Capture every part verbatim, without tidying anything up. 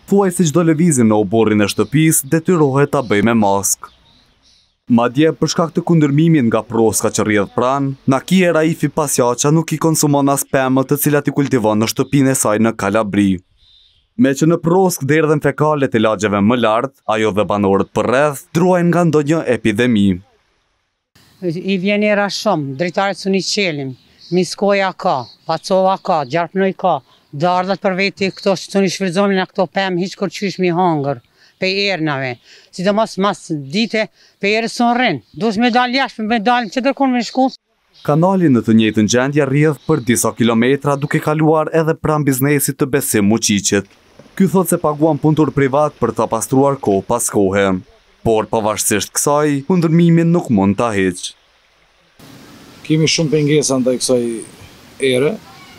Thuaj se çdo lëvizje në oborrin e shtëpisë detyrohet ta bëj me maskë. Madje për shkak të kundërmimit nga proska që rrjedh pranë, Nakia Raifi Pasjaqa nuk i konsumon as pemët të cilat i kultivon në shtëpinë e saj në Kalabri. Me që në prosk derdhen fekalet e lagjeve më lartë, ajo dhe banorët përreth druajnë nga ndonjë epidemi. I vjen era shumë, drejtarët su një qelim, miskoja ka, pacova ka, gjarpnoj ka, dardhat për veti këto që të një shfrizomin e këto pemë hiq kërqysh mi hangër, pe ernave, sidomos mas dite, pe erë së në rrinë, dush me dal jashtë, me dal që dërkun me shku. Kanali në të njëjtën gjendje rrjedh për disa kilometra duke kaluar edhe pranë biznesit të Besim Muqiqit. Ky thot se paguan punëtor privat për ta pastruar kohë pas kohe, por pavarësisht kësaj, kundërmimin nuk mund ta heq. Kemi shumë pengesa ndaj kësaj ere,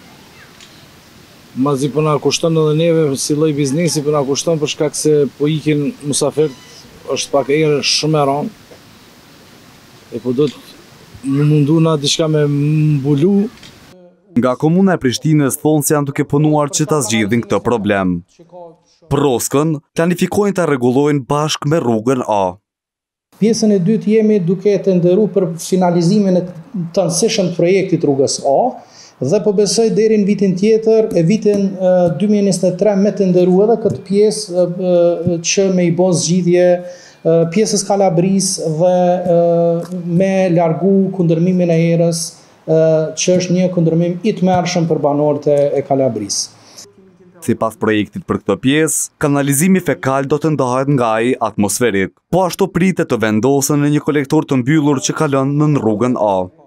mazi po na kushton edhe neve si lloj biznesi, po na kushton për shkak se po ikin musafirët, është pak erë shumë e rëndë. E po do të më mundu na diçka me mbulu. Nga komuna e Prishtinës thonë se janë duke punuar që ta zgjidhin këtë problem. Proskën planifikojnë ta rregullojnë bashkë me rrugën A. Pjesën e dytë jemi duke tenderuar për finalizimin e të nësishëm të projektit rrugës A, dhe po besoj deri në vitin tjetër, e vitin dy mijë e njëzet e tre me tenderu edhe këtë pjesë që me i bo zgjidhje pjesës Kalabris dhe me largu kundërmimin e erës, që është një kundërmim i tmerrshëm për banorët e Kalabris. Sipas projektit për këtë pjesë, kanalizimi fekal do të ndahet nga ajri atmosferik, po ashtu pritet të vendosen në një kolektor të mbyllur që kalon në rrugën A.